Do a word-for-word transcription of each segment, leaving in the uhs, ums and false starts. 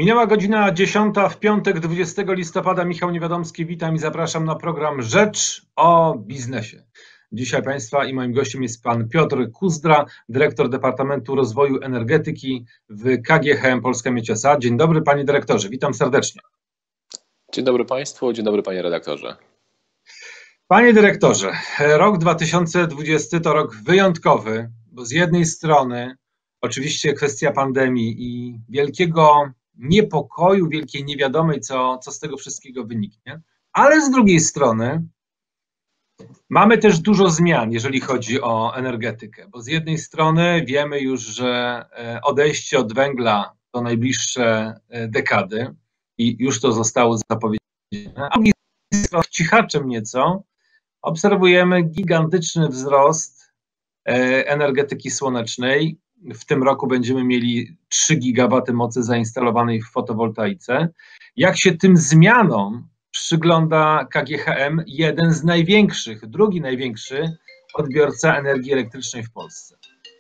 Minęła godzina dziesiąta w piątek, dwudziestego listopada. Michał Niewiadomski, witam i zapraszam na program Rzecz o Biznesie. Dzisiaj Państwa i moim gościem jest Pan Piotr Kuzdra, dyrektor Departamentu Rozwoju Energetyki w K G H M Polska Miedź S A. Dzień dobry Panie Dyrektorze, witam serdecznie. Dzień dobry Państwu, dzień dobry Panie Redaktorze. Panie Dyrektorze, rok dwa tysiące dwudziesty to rok wyjątkowy, bo z jednej strony oczywiście kwestia pandemii i wielkiego niepokoju, wielkiej niewiadomej, co, co z tego wszystkiego wyniknie, ale z drugiej strony mamy też dużo zmian, jeżeli chodzi o energetykę, bo z jednej strony wiemy już, że odejście od węgla to najbliższe dekady i już to zostało zapowiedziane, a z drugiej strony cichaczem nieco obserwujemy gigantyczny wzrost energetyki słonecznej. W tym roku będziemy mieli trzy gigawaty mocy zainstalowanej w fotowoltaice. Jak się tym zmianom przygląda K G H M, jeden z największych, drugi największy odbiorca energii elektrycznej w Polsce?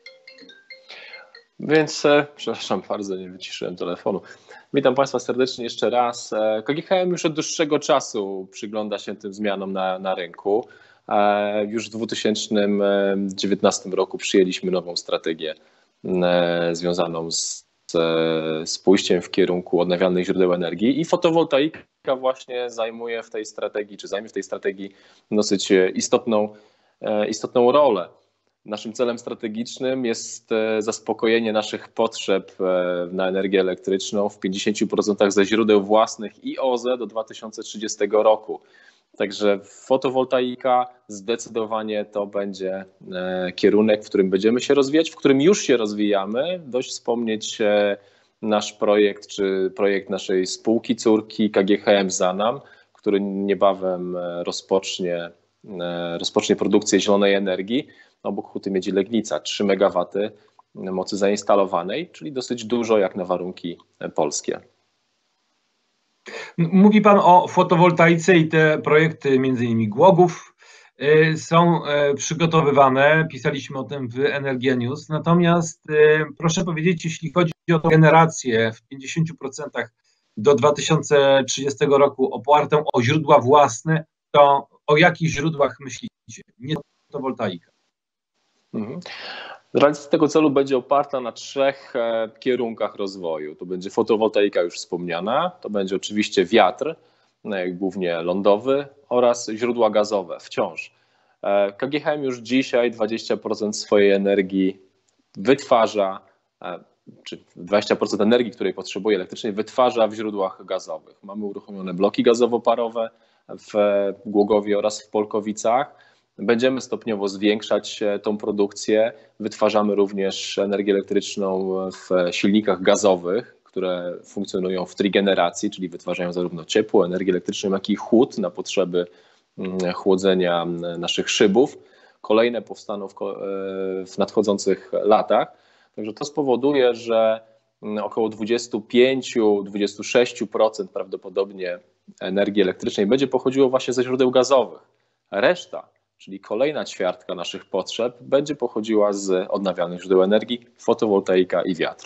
Więc, przepraszam bardzo, nie wyciszyłem telefonu. Witam Państwa serdecznie jeszcze raz. K G H M już od dłuższego czasu przygląda się tym zmianom na, na rynku. Już w dwa tysiące dziewiętnastym roku przyjęliśmy nową strategię związaną z, z pójściem w kierunku odnawialnych źródeł energii i fotowoltaika właśnie zajmuje w tej strategii, czy zajmie w tej strategii dosyć istotną, istotną rolę. Naszym celem strategicznym jest zaspokojenie naszych potrzeb na energię elektryczną w pięćdziesięciu procentach ze źródeł własnych i O Z E do dwa tysiące trzydziestego roku. Także fotowoltaika zdecydowanie to będzie kierunek, w którym będziemy się rozwijać, w którym już się rozwijamy. Dość wspomnieć nasz projekt, czy projekt naszej spółki córki K G H M Zanam, który niebawem rozpocznie, rozpocznie produkcję zielonej energii obok Huty Miedzi Legnica, trzy megawaty mocy zainstalowanej, czyli dosyć dużo jak na warunki polskie. Mówi Pan o fotowoltaice i te projekty, między innymi Głogów, są przygotowywane. Pisaliśmy o tym w Energia News. Natomiast proszę powiedzieć, jeśli chodzi o tę generację w pięćdziesięciu procentach do dwa tysiące trzydziestego roku opartą o źródła własne, to o jakich źródłach myślicie? Nie fotowoltaika. Mhm. Realizacja tego celu będzie oparta na trzech kierunkach rozwoju. To będzie fotowoltaika już wspomniana, to będzie oczywiście wiatr, głównie lądowy, oraz źródła gazowe wciąż. K G H M już dzisiaj dwadzieścia procent swojej energii wytwarza, czy dwadzieścia procent energii, której potrzebuje elektrycznej, wytwarza w źródłach gazowych. Mamy uruchomione bloki gazowo-parowe w Głogowie oraz w Polkowicach. Będziemy stopniowo zwiększać tą produkcję. Wytwarzamy również energię elektryczną w silnikach gazowych, które funkcjonują w trigeneracji, czyli wytwarzają zarówno ciepło, energię elektryczną, jak i chłód na potrzeby chłodzenia naszych szybów. Kolejne powstaną w, w nadchodzących latach. Także to spowoduje, że około dwadzieścia pięć do dwudziestu sześciu procent prawdopodobnie energii elektrycznej będzie pochodziło właśnie ze źródeł gazowych. Reszta, czyli kolejna ćwiartka naszych potrzeb, będzie pochodziła z odnawialnych źródeł energii, fotowoltaika i wiatr.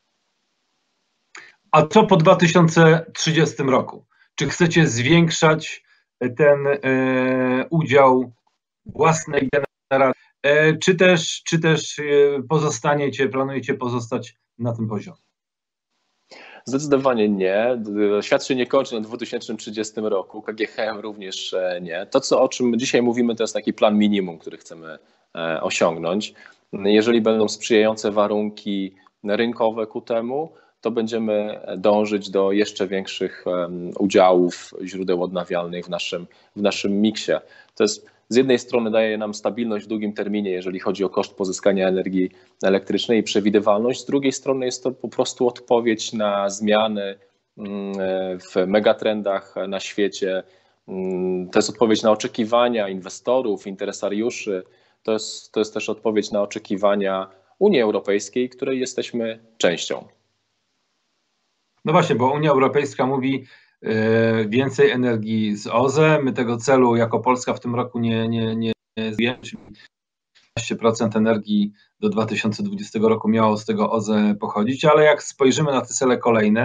A co po dwa tysiące trzydziestym roku? Czy chcecie zwiększać ten e, udział własnej generacji, e, czy też, czy też pozostaniecie, planujecie pozostać na tym poziomie? Zdecydowanie nie. Świat się nie kończy na dwa tysiące trzydziestym roku, K G H M również nie. To, co, o czym dzisiaj mówimy, to jest taki plan minimum, który chcemy osiągnąć. Jeżeli będą sprzyjające warunki rynkowe ku temu, to będziemy dążyć do jeszcze większych udziałów źródeł odnawialnych w naszym, w naszym miksie. To jest z jednej strony daje nam stabilność w długim terminie, jeżeli chodzi o koszt pozyskania energii elektrycznej i przewidywalność. Z drugiej strony jest to po prostu odpowiedź na zmiany w megatrendach na świecie. To jest odpowiedź na oczekiwania inwestorów, interesariuszy. To jest, to jest też odpowiedź na oczekiwania Unii Europejskiej, której jesteśmy częścią. No właśnie, bo Unia Europejska mówi więcej energii z O Z E. My tego celu jako Polska w tym roku nie, nie, nie zjemy, czyli piętnaście procent energii do dwa tysiące dwudziestego roku miało z tego O Z E pochodzić, ale jak spojrzymy na te cele kolejne,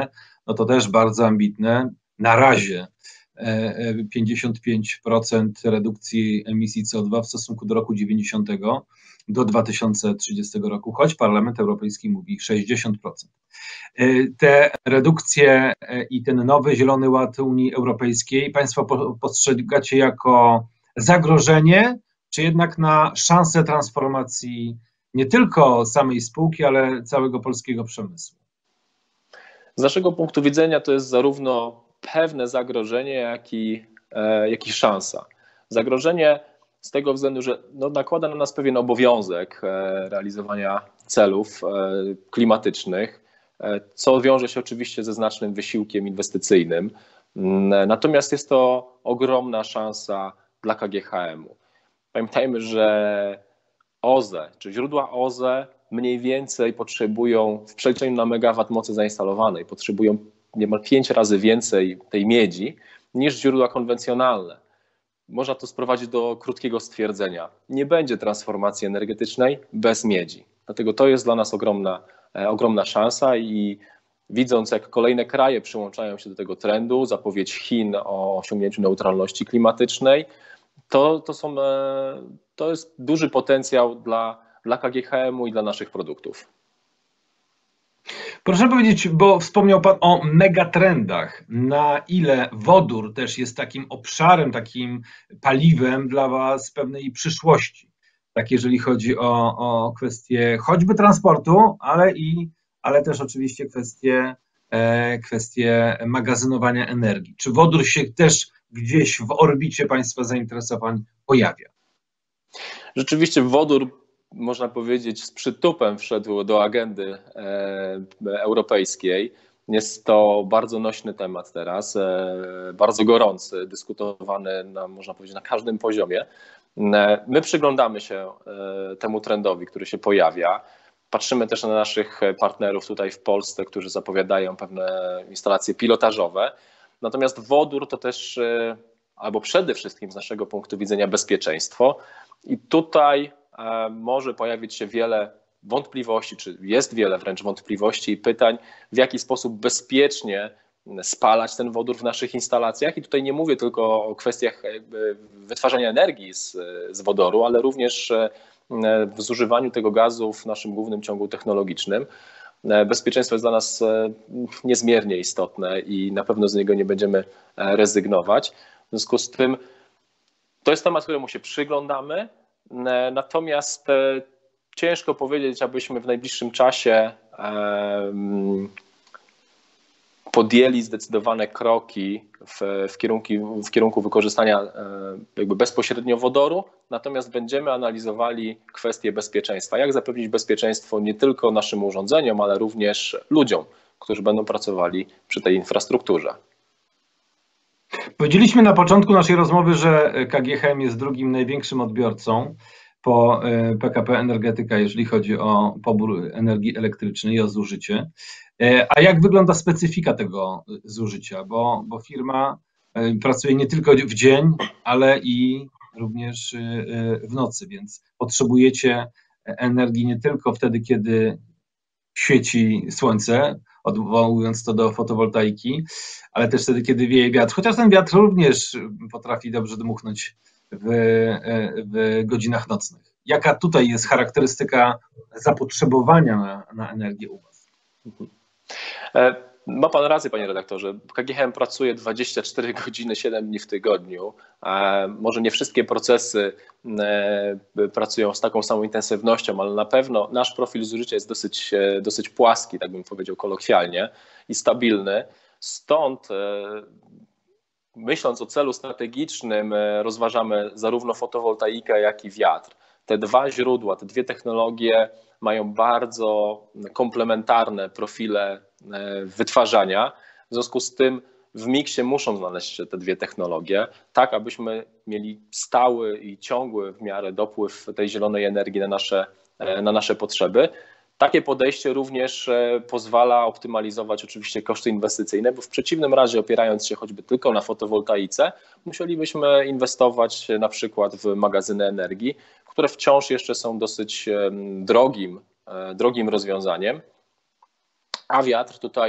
no to też bardzo ambitne. Na razie pięćdziesiąt pięć procent redukcji emisji C O dwa w stosunku do roku dziewięćdziesiątego do dwa tysiące trzydziestego roku, choć Parlament Europejski mówi sześćdziesiąt procent. Te redukcje i ten nowy Zielony Ład Unii Europejskiej Państwo postrzegacie jako zagrożenie, czy jednak na szansę transformacji nie tylko samej spółki, ale całego polskiego przemysłu? Z naszego punktu widzenia to jest zarówno pewne zagrożenie, jak i, jak i szansa. Zagrożenie z tego względu, że no, nakłada na nas pewien obowiązek realizowania celów klimatycznych, co wiąże się oczywiście ze znacznym wysiłkiem inwestycyjnym. Natomiast jest to ogromna szansa dla K G H M-u. Pamiętajmy, że O Z E, czy źródła O Z E mniej więcej potrzebują w przeliczeniu na megawat mocy zainstalowanej, potrzebują niemal pięć razy więcej tej miedzi niż źródła konwencjonalne. Można to sprowadzić do krótkiego stwierdzenia. Nie będzie transformacji energetycznej bez miedzi. Dlatego to jest dla nas ogromna, ogromna szansa i widząc, jak kolejne kraje przyłączają się do tego trendu, zapowiedź Chin o osiągnięciu neutralności klimatycznej, to, to, są, to jest duży potencjał dla, dla K G H M-u i dla naszych produktów. Proszę powiedzieć, bo wspomniał Pan o megatrendach. Na ile wodór też jest takim obszarem, takim paliwem dla Was pewnej przyszłości? Tak, jeżeli chodzi o, o kwestie choćby transportu, ale, i, ale też oczywiście kwestie, e, kwestie magazynowania energii. Czy wodór się też gdzieś w orbicie Państwa zainteresowań pojawia? Rzeczywiście wodór, można powiedzieć, z przytupem wszedł do agendy europejskiej. Jest to bardzo nośny temat teraz, bardzo gorący, dyskutowany na, można powiedzieć, na każdym poziomie. My przyglądamy się temu trendowi, który się pojawia. Patrzymy też na naszych partnerów tutaj w Polsce, którzy zapowiadają pewne instalacje pilotażowe. Natomiast wodór to też, albo przede wszystkim z naszego punktu widzenia, bezpieczeństwo. I tutaj może pojawić się wiele wątpliwości, czy jest wiele wręcz wątpliwości i pytań, w jaki sposób bezpiecznie spalać ten wodór w naszych instalacjach. I tutaj nie mówię tylko o kwestiach wytwarzania energii z, z wodoru, ale również w zużywaniu tego gazu w naszym głównym ciągu technologicznym. Bezpieczeństwo jest dla nas niezmiernie istotne i na pewno z niego nie będziemy rezygnować. W związku z tym to jest temat, któremu się przyglądamy. Natomiast ciężko powiedzieć, abyśmy w najbliższym czasie podjęli zdecydowane kroki w, w, kierunku, w kierunku wykorzystania jakby bezpośrednio wodoru, natomiast będziemy analizowali kwestie bezpieczeństwa. Jak zapewnić bezpieczeństwo nie tylko naszym urządzeniom, ale również ludziom, którzy będą pracowali przy tej infrastrukturze. Powiedzieliśmy na początku naszej rozmowy, że K G H M jest drugim największym odbiorcą po P K P Energetyka, jeżeli chodzi o pobór energii elektrycznej i o zużycie. A jak wygląda specyfika tego zużycia? Bo, bo firma pracuje nie tylko w dzień, ale i również w nocy, więc potrzebujecie energii nie tylko wtedy, kiedy świeci słońce, odwołując to do fotowoltaiki, ale też wtedy, kiedy wieje wiatr, chociaż ten wiatr również potrafi dobrze dmuchnąć w, w godzinach nocnych. Jaka tutaj jest charakterystyka zapotrzebowania na, na energię u Was? Ma Pan rację, Panie redaktorze. K G H M pracuje dwadzieścia cztery godziny, siedem dni w tygodniu. Może nie wszystkie procesy pracują z taką samą intensywnością, ale na pewno nasz profil zużycia jest dosyć, dosyć płaski, tak bym powiedział kolokwialnie, i stabilny. Stąd, myśląc o celu strategicznym, rozważamy zarówno fotowoltaikę, jak i wiatr. Te dwa źródła, te dwie technologie mają bardzo komplementarne profile wytwarzania. W związku z tym w miksie muszą znaleźć się te dwie technologie, tak abyśmy mieli stały i ciągły w miarę dopływ tej zielonej energii na nasze, na nasze potrzeby. Takie podejście również pozwala optymalizować oczywiście koszty inwestycyjne, bo w przeciwnym razie, opierając się choćby tylko na fotowoltaice, musielibyśmy inwestować na przykład w magazyny energii, które wciąż jeszcze są dosyć drogim, drogim rozwiązaniem. A wiatr tutaj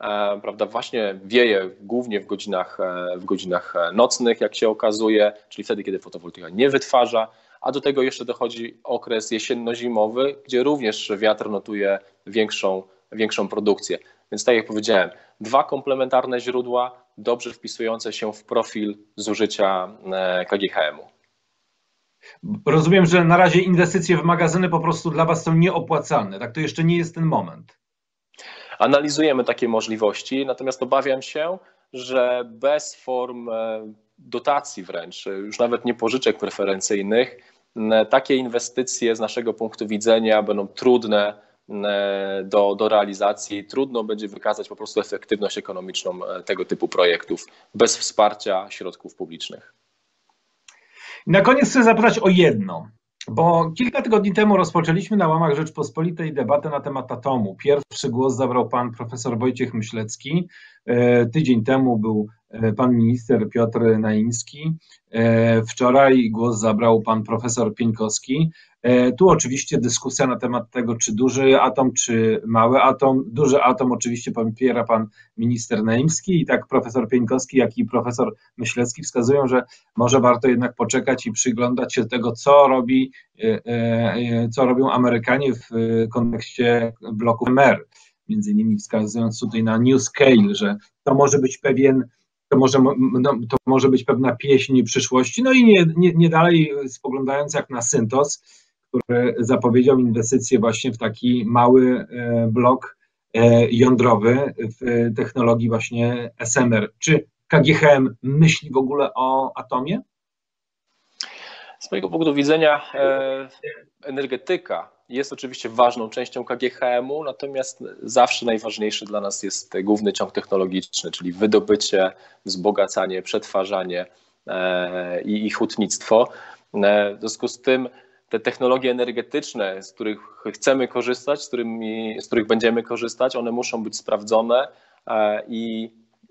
prawda, właśnie wieje głównie w godzinach, w godzinach nocnych, jak się okazuje, czyli wtedy, kiedy fotowoltaika nie wytwarza, a do tego jeszcze dochodzi okres jesienno-zimowy, gdzie również wiatr notuje większą, większą produkcję. Więc tak jak powiedziałem, dwa komplementarne źródła, dobrze wpisujące się w profil zużycia K G H M-u. Rozumiem, że na razie inwestycje w magazyny po prostu dla Was są nieopłacalne, tak? To jeszcze nie jest ten moment. Analizujemy takie możliwości, natomiast obawiam się, że bez form dotacji wręcz, już nawet nie pożyczek preferencyjnych, takie inwestycje z naszego punktu widzenia będą trudne do, do realizacji. Trudno będzie wykazać po prostu efektywność ekonomiczną tego typu projektów bez wsparcia środków publicznych. Na koniec chcę zapytać o jedno, bo kilka tygodni temu rozpoczęliśmy na łamach Rzeczpospolitej debatę na temat atomu. Pierwszy głos zabrał pan profesor Wojciech Myślecki. Tydzień temu był pan minister Piotr Naimski. Wczoraj głos zabrał pan profesor Pieńkowski. Tu oczywiście dyskusja na temat tego, czy duży atom, czy mały atom. Duży atom oczywiście popiera pan minister Naimski i tak profesor Pieńkowski, jak i profesor Myślecki wskazują, że może warto jednak poczekać i przyglądać się tego, co robi, co robią Amerykanie w kontekście bloku M R. Między innymi wskazując tutaj na New Scale, że to może być pewien To może, no, to może być pewna pieśń przyszłości. No i nie, nie, nie dalej spoglądając jak na Syntos, który zapowiedział inwestycje właśnie w taki mały blok jądrowy w technologii właśnie S M R. Czy K G H M myśli w ogóle o atomie? Z mojego punktu widzenia energetyka jest oczywiście ważną częścią K G H M-u, natomiast zawsze najważniejszy dla nas jest główny ciąg technologiczny, czyli wydobycie, wzbogacanie, przetwarzanie i, i hutnictwo. W związku z tym te technologie energetyczne, z których chcemy korzystać, z, którymi, z których będziemy korzystać, one muszą być sprawdzone i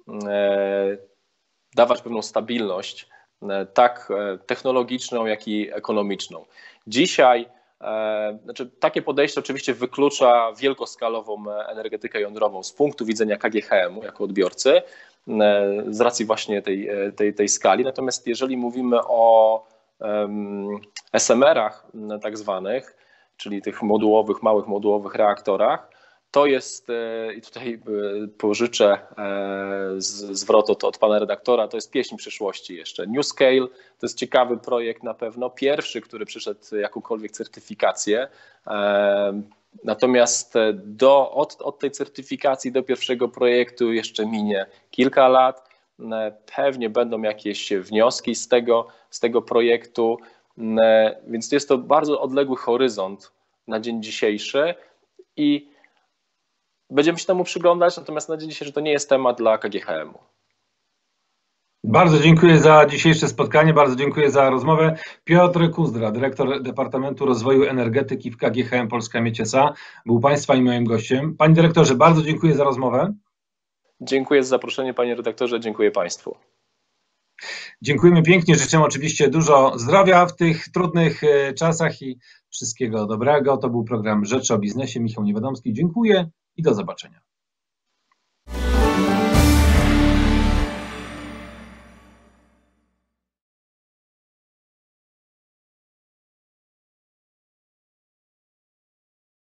dawać pewną stabilność, tak technologiczną, jak i ekonomiczną. Dzisiaj Znaczy, takie podejście oczywiście wyklucza wielkoskalową energetykę jądrową z punktu widzenia K G H M-u jako odbiorcy, z racji właśnie tej, tej, tej skali. Natomiast jeżeli mówimy o S M R-ach tak zwanych, czyli tych modułowych, małych modułowych reaktorach, to jest, i tutaj pożyczę zwrot od, od pana redaktora, to jest pieśń przyszłości jeszcze. New Scale to jest ciekawy projekt na pewno, pierwszy, który przyszedł jakąkolwiek certyfikację. Natomiast do, od, od tej certyfikacji do pierwszego projektu jeszcze minie kilka lat. Pewnie będą jakieś wnioski z tego, z tego projektu, więc jest to bardzo odległy horyzont na dzień dzisiejszy i będziemy się temu przyglądać, natomiast na dzień dzisiejszy to nie jest temat dla K G H M-u. Bardzo dziękuję za dzisiejsze spotkanie, bardzo dziękuję za rozmowę. Piotr Kuzdra, dyrektor Departamentu Rozwoju Energetyki w K G H M Polska Miedź S A, był Państwa i moim gościem. Panie dyrektorze, bardzo dziękuję za rozmowę. Dziękuję za zaproszenie, panie redaktorze, dziękuję Państwu. Dziękujemy pięknie, życzę oczywiście dużo zdrowia w tych trudnych czasach i wszystkiego dobrego. To był program Rzecz o Biznesie. Michał Niewiadomski, dziękuję i do zobaczenia.